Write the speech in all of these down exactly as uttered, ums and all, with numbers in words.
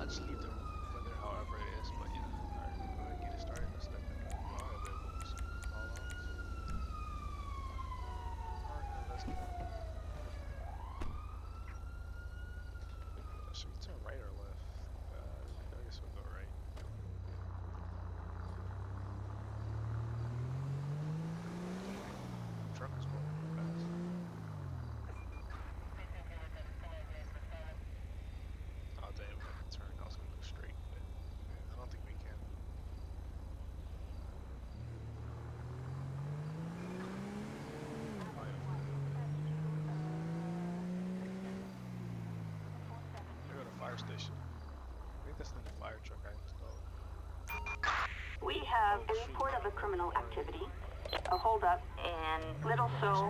just leave the weather however it is, but yeah. Alright, go ahead and get it started. Let's let them know you are available. So, all out. Alright, then let's go. Uh, should we turn right or left? Uh, I guess we'll go right. The truck is going really fast. Oh damn, we have to turn. I was gonna go straight, but I don't think we can. Oh, yeah. We're at a fire station. I think that's the new fire truck I installed. We have a report of a criminal activity, a holdup, and Little Seoul.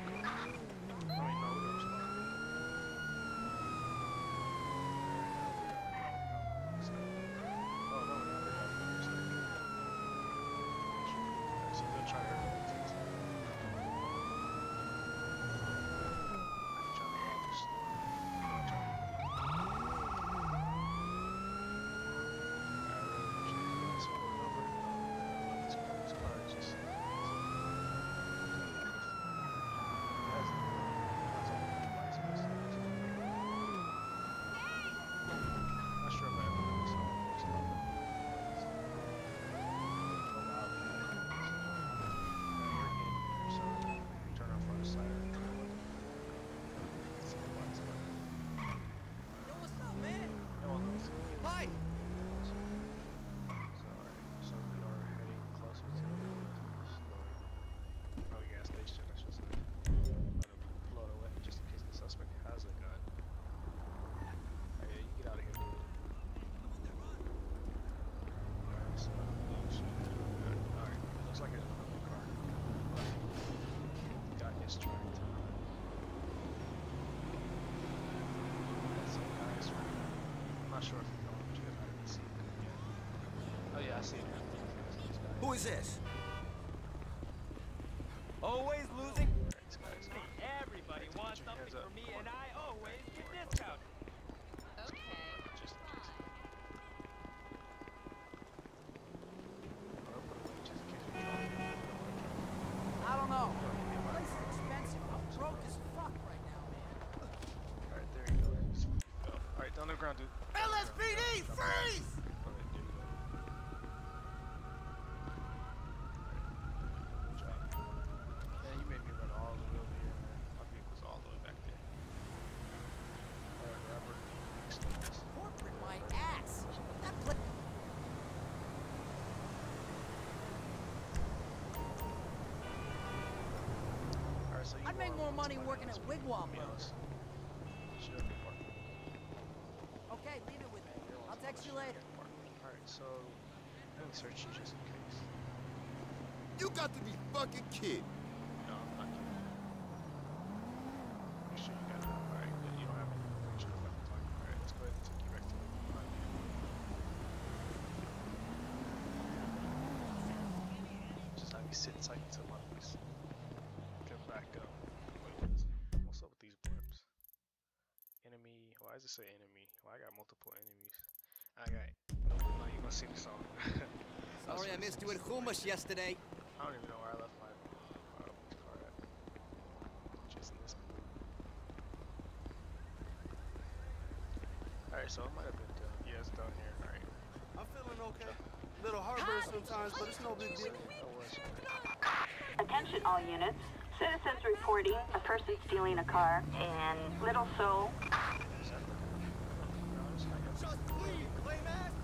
Who is this? Always losing? Everybody wants something from me, and I always get discounted. Okay. Just in case. I don't know. The place is expensive. I'm broke as fuck right now, man. Alright, there you go. go. Alright, down to the ground, dude. L S P D, freeze! I'd make more money working at Wigwam, bro. Okay, leave it with me. I'll text you later. Alright, so let me search you just in case. You got to be fucking kidding. No, I'm not kidding. Make sure you got it. Alright, but you don't have any picture of what I'm talking about. Alright, let's go ahead and take you back to the front. Just have you sit tight until my voice comes back up. What's up with these blimps? Enemy. Why does it say enemy? Well, I got multiple enemies. I got. No, no, you gonna sing the song. Sorry I missed you at hummus yesterday. I don't even know where I left my uh, car at. Just in this. Alright, so it might have been done. Yeah, it's done here. Alright. I'm feeling okay. Little heartburn sometimes, but it's no big deal. Attention all units. Citizens reporting a person stealing a car in Little Seoul. Just leave, lame ass!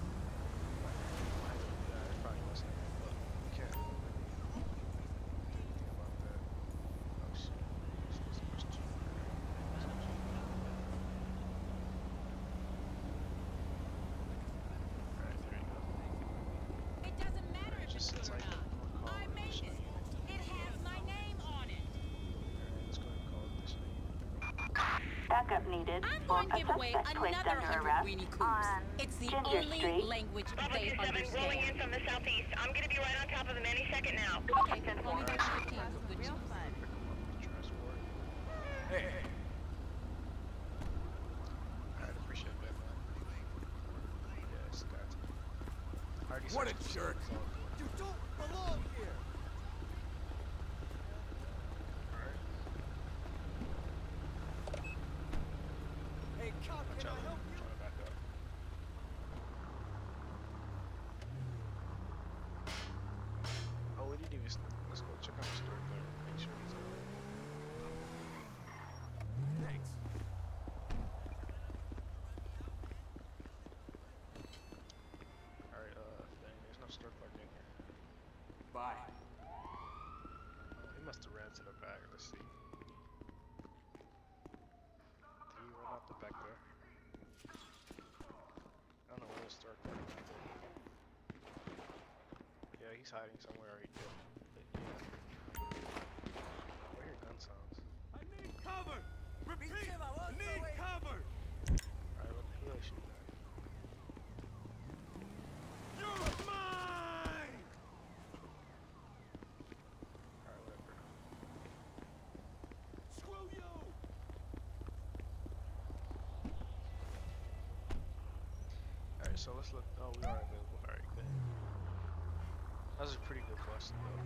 It doesn't matter if it's good or not. I made it. It has my name on it. Backup needed. I'm going to give away another hundred Weenie Coops. It's the Ginger only Street. language Bravo they two seven rolling in understand. from the southeast. I'm going to be right on top of them any second now. Okay, call me back in fifteen. Good Real news. fun. Hey, hey, hey. Alright, appreciate that, man. What a jerk! You don't belong here! Alright. Hey, cop, Watch can I out, help I'm you? trying to back up. Oh, we didn't even. Let's go check out the store there. Make sure he's alright. Thanks. Alright, uh, dang, there's no store plug in here. Bye. Uh, he must have ran to the back. Let's see. Did he run out the back door? I don't know where the store plug is. Yeah, he's hiding somewhere right there. But yeah. I hear gun sounds. I need cover! Repeat! Víctima, vos, Need güey. cover! Alright, let me really shoot that. You're mine! Alright, whatever. Screw you! Alright, so let's look. Oh, we are available. Alright, good. That was a pretty good bust, though.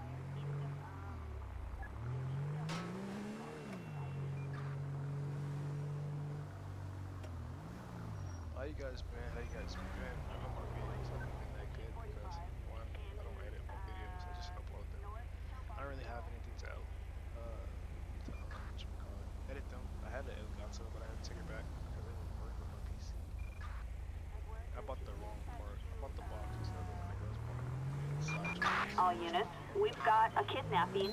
How you guys been? How you guys been? I know my videos haven't been that good because, one, I don't edit my videos, I just upload them. I don't really have anything to, uh, to uh, what you call it, edit them. I had the Elgato, but I had to take it back because it didn't work with my P C. I bought the wrong part. I bought the box instead of the Windows part. Side tracks. All units, we've got a kidnapping.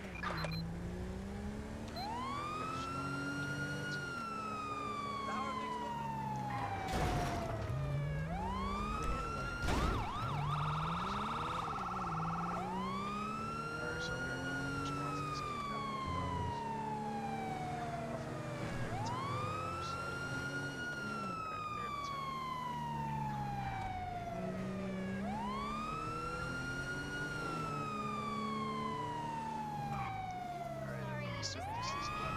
Alright, so we're gonna go which ones this kidnapping goes. Hopefully we can make it to the other side. Alright, they're the turn. Alright, I'm assuming this is not.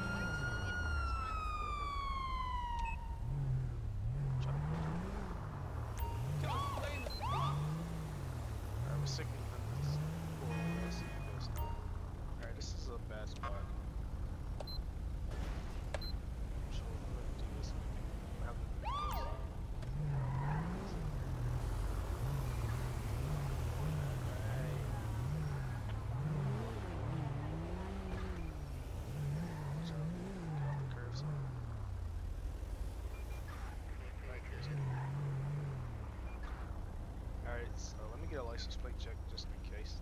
Try to go through. Alright, we're signaling them this is cool. Let's see who goes now. Alright, this is a bad spot. So what we're gonna do is we can have them do this. Alright. So, get off the curve, so. Right here's good. Alright, so let me get a license plate check just in case.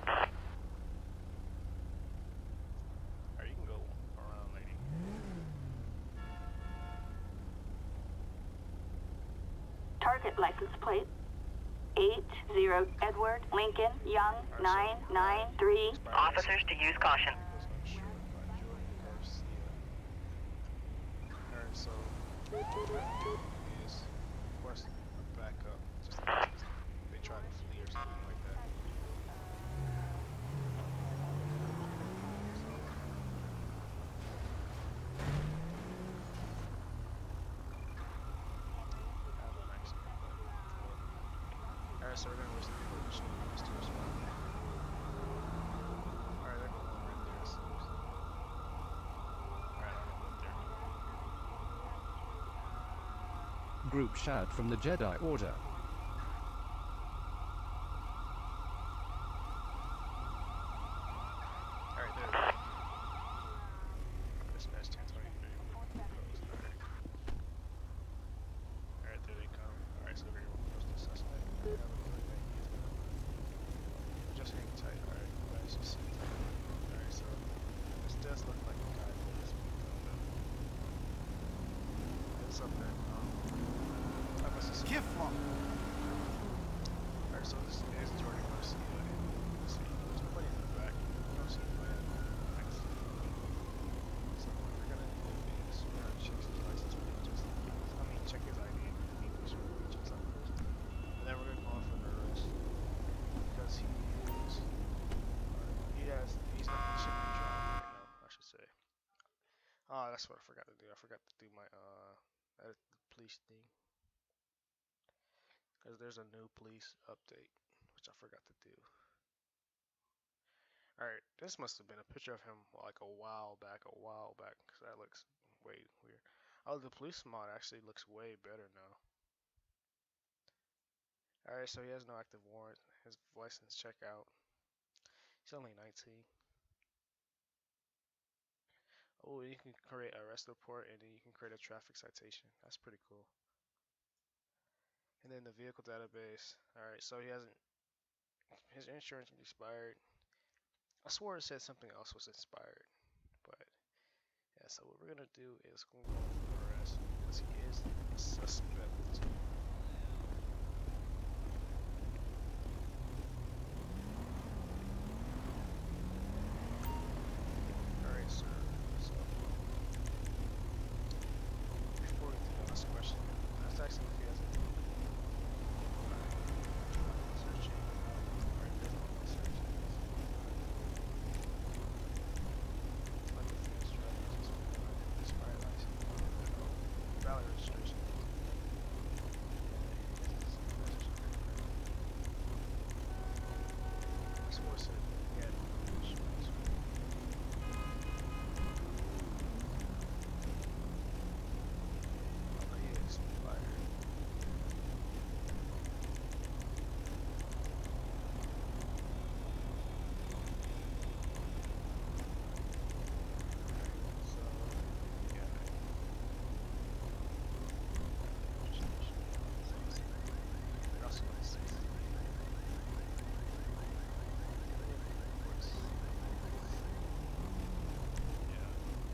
Alright, you can go around, lady. Target license plate. Eight zero Edward Lincoln Young nine nine three. Officers to use caution. Was unsure by Jordan Garcia. Alright, so what we're gonna do is request a backup just in case they try to flee or something like that. Have an accident, but alright, so we're gonna risk the push to respond. Alright, they're going right there, it seems. Alright, I'm gonna go there. Group shout from the Jedi Order. Alright, there we go. Dispatch ten twenty-three. Alright. Alright, there they come. Alright, so we're gonna approach the suspect. Alright, have a good day. Just hang tight, alright? Guys, just hang tight. Alright, so this does look like a guy that is being filmed up. What's up, man? Um, I must have seen. Kifla! Alright, so this is Jordan Garcia, and let's see, there's nobody in the back. I don't see anybody in the back seat. So what we're gonna do is we're gonna check his license plate just in case. I mean, check his I D and make sure we check something first. And then we're gonna go on for the arrest. Because he is, or he has, he's not, he shouldn't be driving right now, I should say. Oh, that's what I forgot to do. I forgot to do my, uh, edit the police thing. Because there's a new police update, which I forgot to do. Alright, this must have been a picture of him like a while back, a while back, because that looks way weird. Oh, the police mod actually looks way better now. Alright, so he has no active warrant. His license check out. He's only nineteen. Oh, you can create a arrest report and then you can create a traffic citation. That's pretty cool. And then the vehicle database. Alright, so he hasn't, his insurance expired. I swore it said something else was expired. But, yeah, so what we're gonna do is we're gonna go for arrest because he is a suspect. Alright, sir. So, before we do this question, let's ask him if he has a searching. Alright, definitely searching. Like the fuse drivers, expired license, valid registration. I swore it said he had insurance. Oh, he expired. So, yeah. Russell is six. Yeah.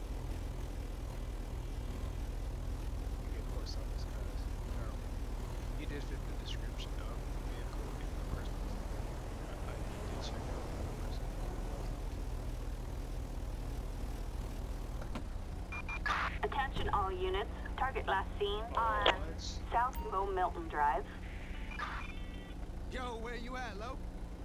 You get horse on this guy's. No. He did fit the description of the vehicle in the person. I did check out the person. Attention all units. Target last seen on What? South Low Milton Drive. Yo, where you at, Lo?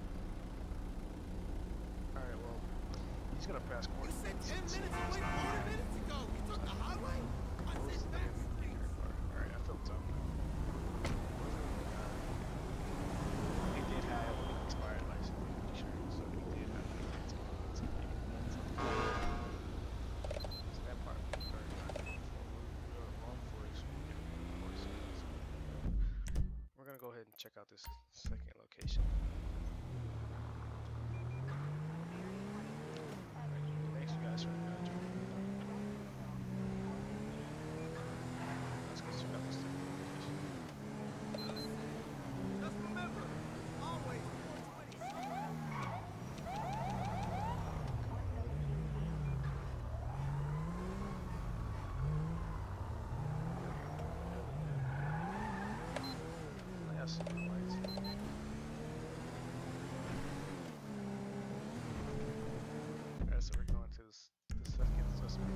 Alright, well, he's gonna pass You court. said ten minutes away forty minutes ago. You took the highway? I said fast. Alright, I feel dumb. He did have an expired license insurance, so he did have an expired license. So that part was very good. Long force. We're gonna go ahead and check out this second location. Thanks you guys for uh, joining me. Let's go check out this second location. Just remember, always four twenty. I have some lights. Alright, so we're going to this, the second suspect.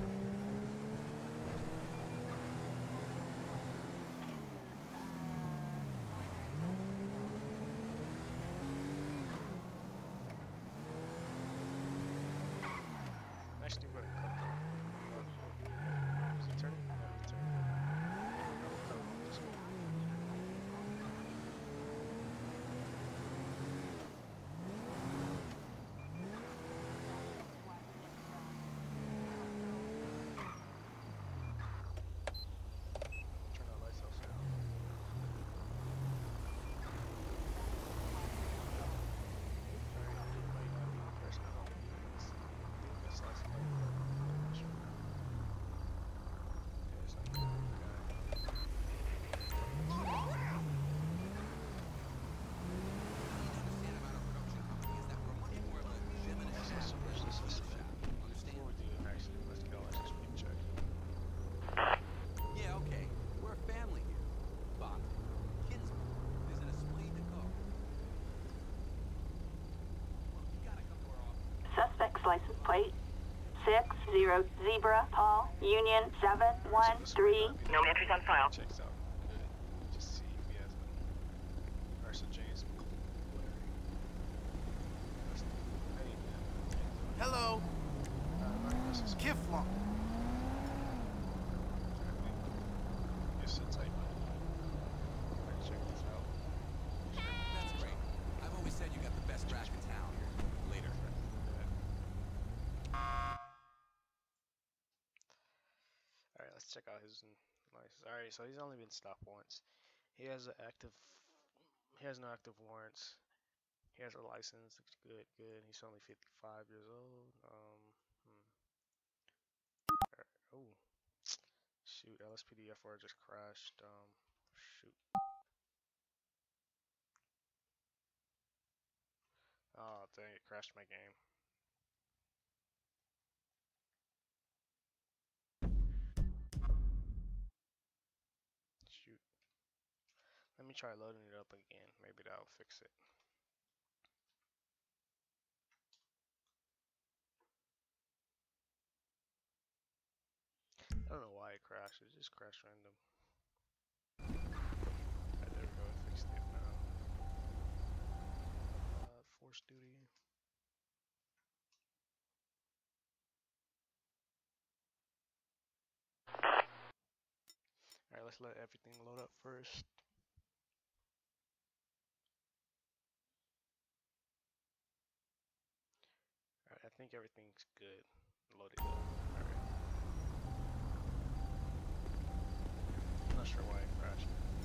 Actually, we're gonna cut though. Is he turning? No, he's turning. No, cut him. Just go. Turn our lights off now. Alright, you might not be the person I don't think that's last night. I'm not sure. Yeah, it's not the guy. That's not so much this suspect. Before we do it, actually, let's get our license plate checked. Yeah, okay. We're a family here. Bob, kinsman, is in a splendid car. Well, you gotta come to our office. Suspect's license plate six zero Zebra Paul Union seven one three. No entries on file. Checks out. Good. Just see if he has a. Alright, so James. Hello, Kiflon. Yes, it's tight, buddy. Alright, check this out. let's check out his license. Alright, so he's only been stopped once. He has an active, he has no active warrants. He has a license. Looks good, good. He's only fifty-five years old. Um, hmm. Alright, oh, shoot, L S P D F R just crashed. Um, shoot. Oh, dang, it crashed my game. Shoot. Let me try loading it up again. Maybe that'll fix it. I don't know why it crashed. It just crashed random. Alright, there we go. It fixed it now. Uh, force duty. Alright, let's let everything load up first. Alright, I think everything's good. Loaded up. Alright. I'm not sure why it crashed.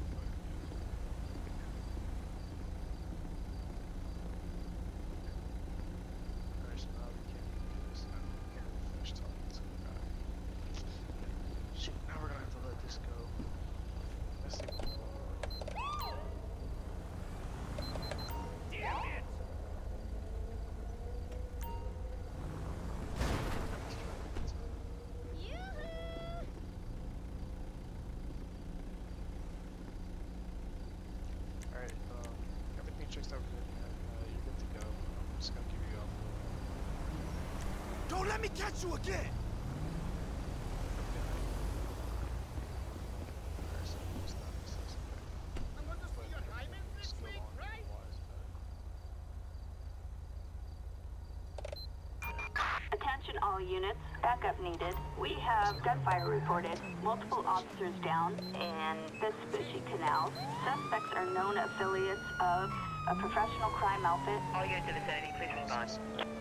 Alright, so now we can do this. Now we can't really finish talking to the guy. Shoot, now we're gonna have to let this go. Let's see. Damn it! Alright, um, everything checks out good, man. Uh, you're good to go. I'm just gonna give you off. Don't let me catch you again! I'm going to see your diamonds next week, right? Attention all units, backup needed. We have gunfire reported, multiple officers down in Vespucci Canal. Suspects are known affiliates of a professional crime outfit. All units in the vicinity, please respond.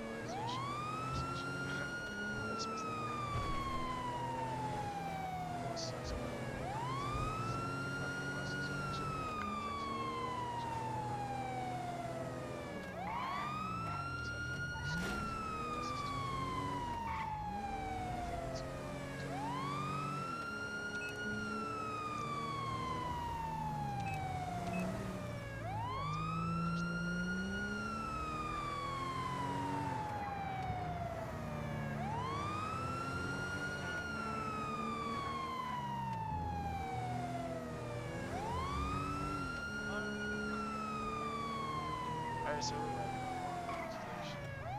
Alright, so we're at the station.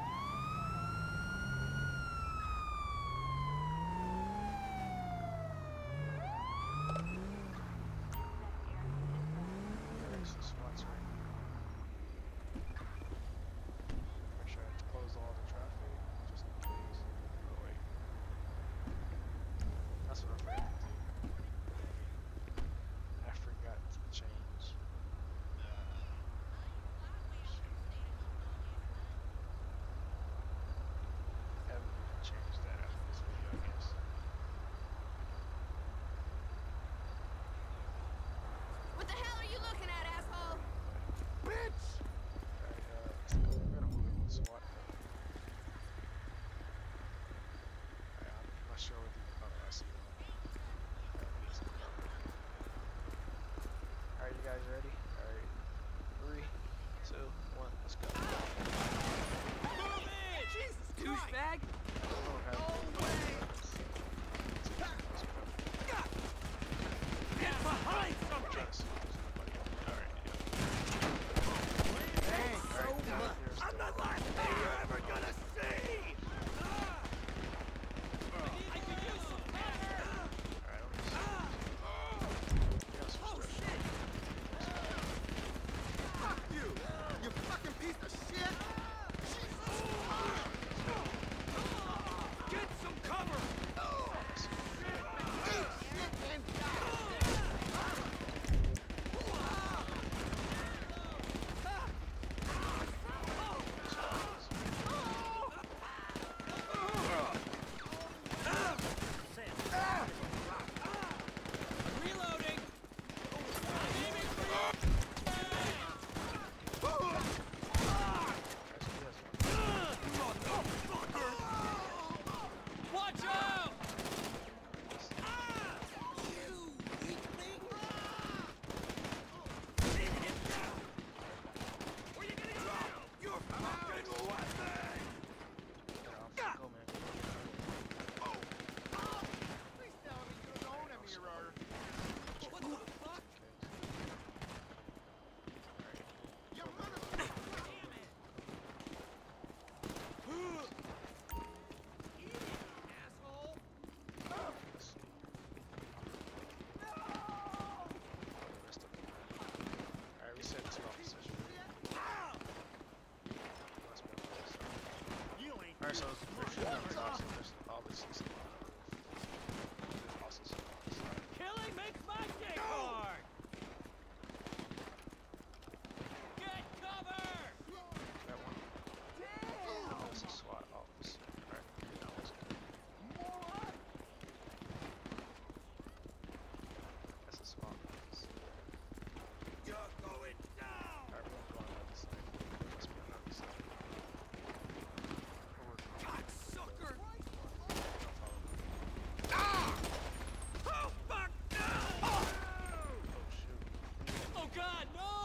Alright, so SWAT's right here. Make sure I have to close all the traffic, just in case. Oh wait. That's what I forgot to do. I forgot to change. Change that after this video, I guess. What the hell are you looking at, asshole? Bitch! Alright, uh, let's go. We're gonna move in with SWAT. Alright, I'm not sure what the. Oh, I see them. Alright, you guys ready? Alright. Three, two, one, let's go. Move it! Jesus douchebag! Get behind something! Thanks so much! I'm the last thing you're ever gonna see! I could use some Oh shit! Fuck you! You fucking piece of shit! Jesus! Killing makes my day hard! Get cover! That one. That's a SWAT officer. Alright, that was good. That's a SWAT officer. You're going down! Alright, we're going on the other side. Must be on the other side. Cocksucker! Ah! Oh, fuck, no! Oh shoot. Oh god, no!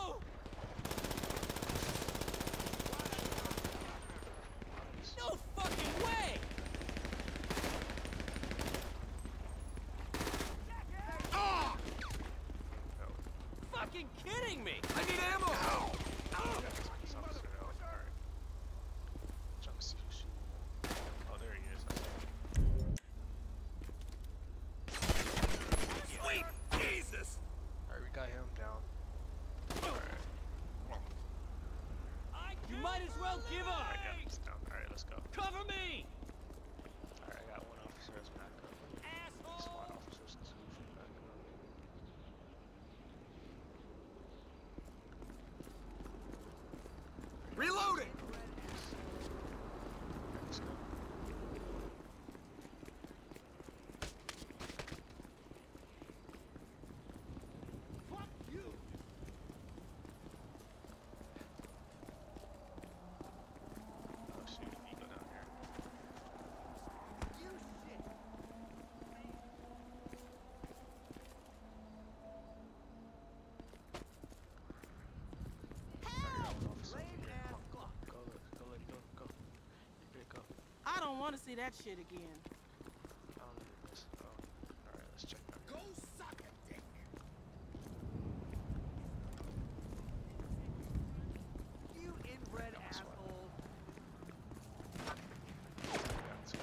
No fucking way! Ah! No. Fucking kidding me! I need ammo! Yeah, this this officer out. Alright. Trying to see who shooting. Oh, there he is. Sweet Jesus! Alright, we got him down. Alright. You might as well give up! Alright, yeah, he's down. Alright, let's go. Cover me! Alright, I got one officer as backup. Asshole! SWAT officers as usual backup. Reloading! Alright, let's go. Fuck you! Oh shoot, you go down here. You shit! Go, look, go, let go, go. You good, go. I don't want to see that shit again. I don't need this. Oh, alright, let's check that. Go suck a dick! You inbred Got my SWAT. asshole. Got two.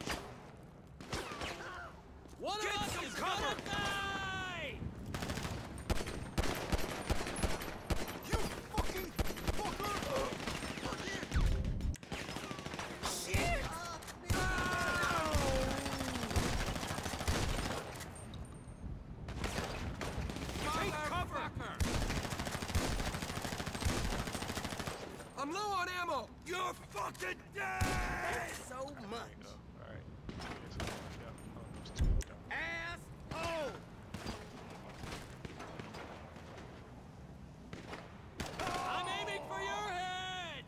One Get of us some is cover! gonna die! You fucking fucker! Shit! Take cover! I'm low on ammo! You're fucking dead! So There you much! go. Alright. There's one. Yeah. Oh, there's two. Go. Asshole! I'm aiming for your head!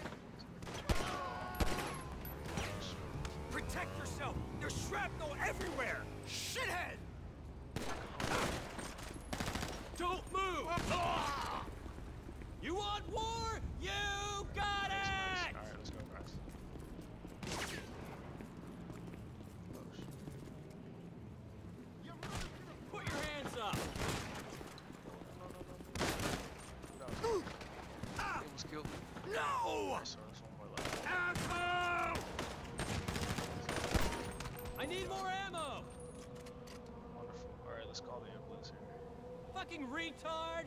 Protect yourself! There's shrapnel everywhere! Shithead! Don't move! You want war? You got Nice, nice. it! Alright, let's go, guys. Oh, shoot. Put your hands up! No, no, no, no. No. It was killed. No! Alright, so there's one more left. Asshole! I need more ammo! Wonderful. Alright, let's call the ambulance here. Fucking retard!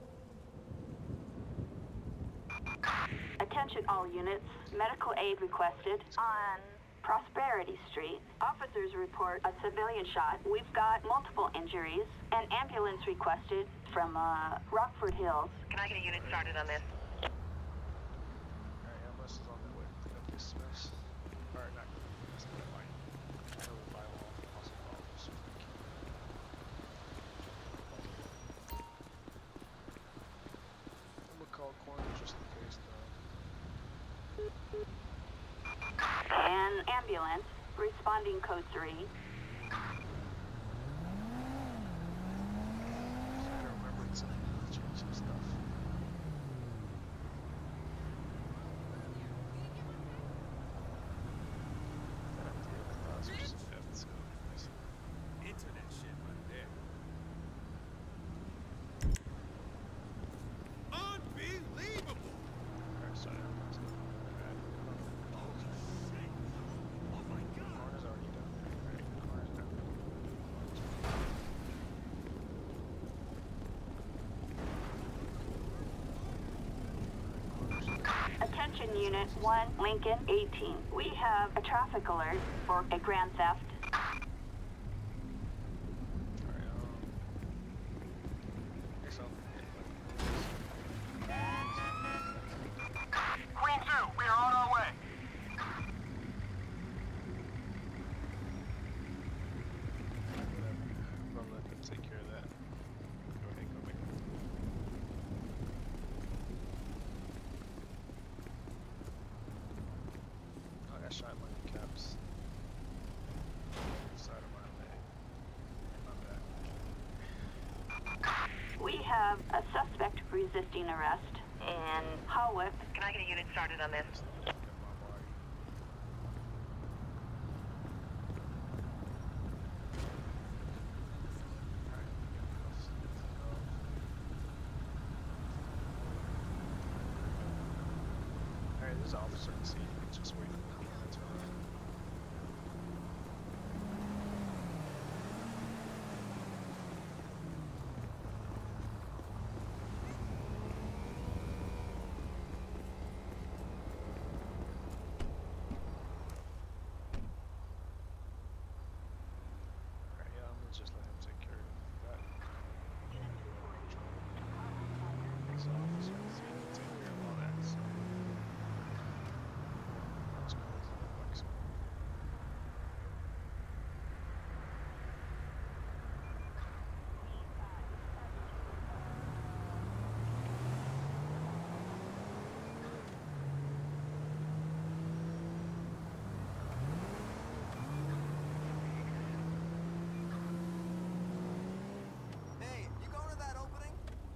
Attention all units. Medical aid requested on Prosperity Street. Officers report a civilian shot. We've got multiple injuries. An ambulance requested from uh, Rockford Hills. Can I get a unit started on this? Alright, ambulance is on their way. Pick up this mess. Alright, not good. That's not fine. I know we buy one from hospital officer. I'm gonna call coroner just in case, though. An ambulance responding code three. I don't remember it's change some stuff. Internet shit right there. Unbelievable! Alright, sorry, let's go. Holy shit! Oh my god! Coroner's already down there. Alright, coroner's down there. Attention Unit one, Lincoln eighteen. We have a traffic alert for a grand theft. Alright, um... Here's up. Queen two, we are on our way. I'm gonna let them take care of that. Go ahead, go back. Oh, I got shot in my kneecaps. Side of my leg. And my back. We have a suspect resisting arrest in Hawick. Can I get a unit started on this? Get my body. Alright, let's go. Alright, there's an officer in the scene. Just wait for the to run. Alright, yeah, I'm gonna just let him take care of that. There's an officer in the scene to take care of all that, so. That's crazy. That works. Hey, you going to that opening?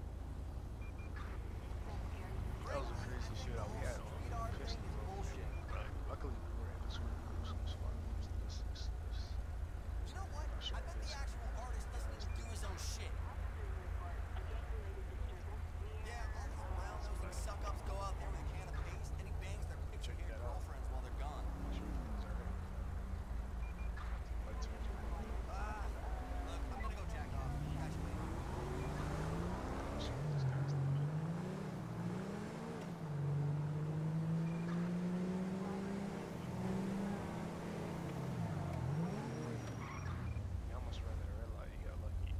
That was a crazy shootout we had on Christmas. Bullshit. But luckily we were able to lose some smart moves. This, this, this. You know what? I bet the actual artist doesn't even do his own shit. Yeah, all these brown-nosing suck-ups go out there with a can of paste and he bangs their picture-hair girlfriends while they're gone. Ah, look, I'm gonna go jack off. Catch you later. You almost ran at a red light, you got lucky.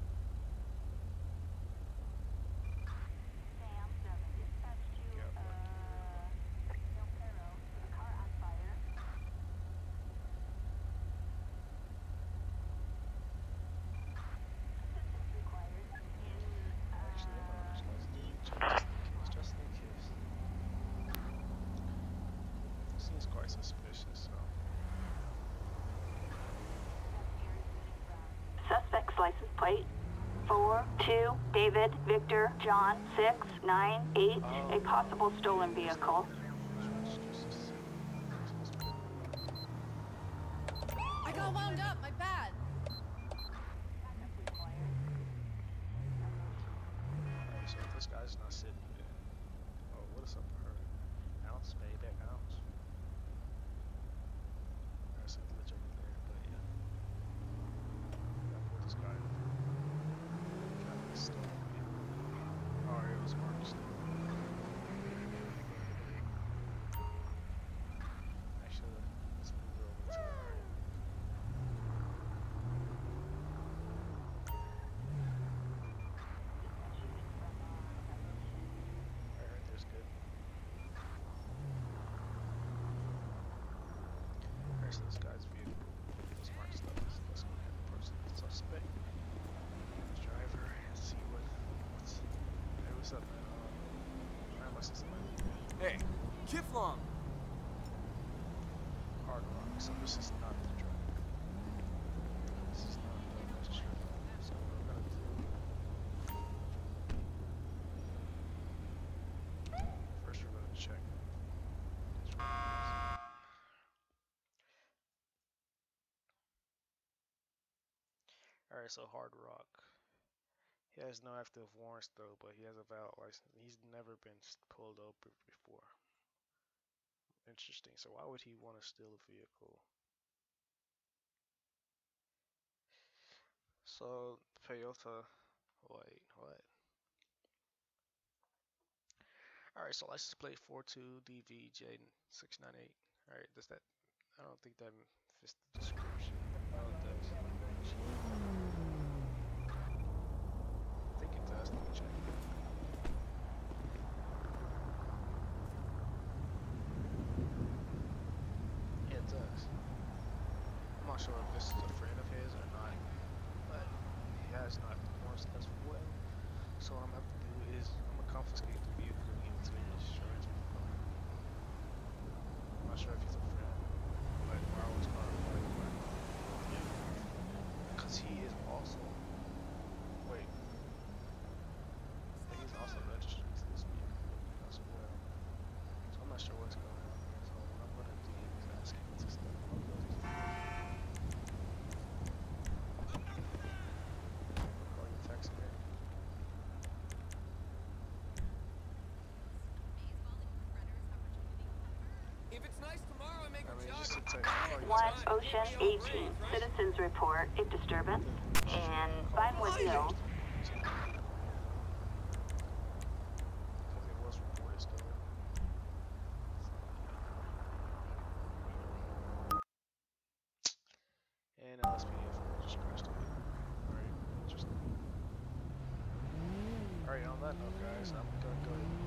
You got lucky. Actually, I'm gonna just let's do just in case, just in case. Seems quite suspicious, so. Suspect's license plate four two David Victor John six nine eight. A possible stolen vehicle. I got wound up, my bad. Alright, so this guy's not sitting there. Oh, what is up with her? Ounce, baby, ounce. There's a glitch over there, but yeah. Gotta pull this guy over. Try to stall me. Oh, it was Mark still. Actually, let's move it over to the right. Alright, there's good. Alright, so this guy's vehicle was marked stuff. So let's go ahead and person the suspect. Driver and see what what's hey, what's up, man? Um, why am I saying something? Hey, Kiflong! Hard rock. So this is not the driver. This is not the registered driver. So what we're gonna do. First we're gonna check his records. Alright, so Hard Rock. He has no active warrants though, but he has a valid license. He's never been s- pulled over before. Interesting. So why would he want to steal a vehicle? So Toyota. Wait, what? Alright, so license plate four two D V J six nine eight. Alright, does that, I don't think that fits the description. Oh, it does. I think it does, let me check. Yeah, it does. I'm not sure if this is a friend of his or not, but he has not once as well. So what I'm gonna have to do is I'm gonna confiscate the vehicle and give it to the insurance people. I'm not sure if he's a friend, but Marlon's car, like, but yeah, because he is also wait, and he's also registered to this vehicle as well. So I'm not sure what's going on here. So what I'm gonna do is ask him to step up. Call you text again. If it's nice tomorrow, I make I a mean, jog. just a text. Call you One text. Ocean eighteen. Citizens report a disturbance in Vinewood Hills. Because it was reported still. And L S P D F just crashed it. Alright, interesting. Alright, on that note, guys, I'm gonna go ahead and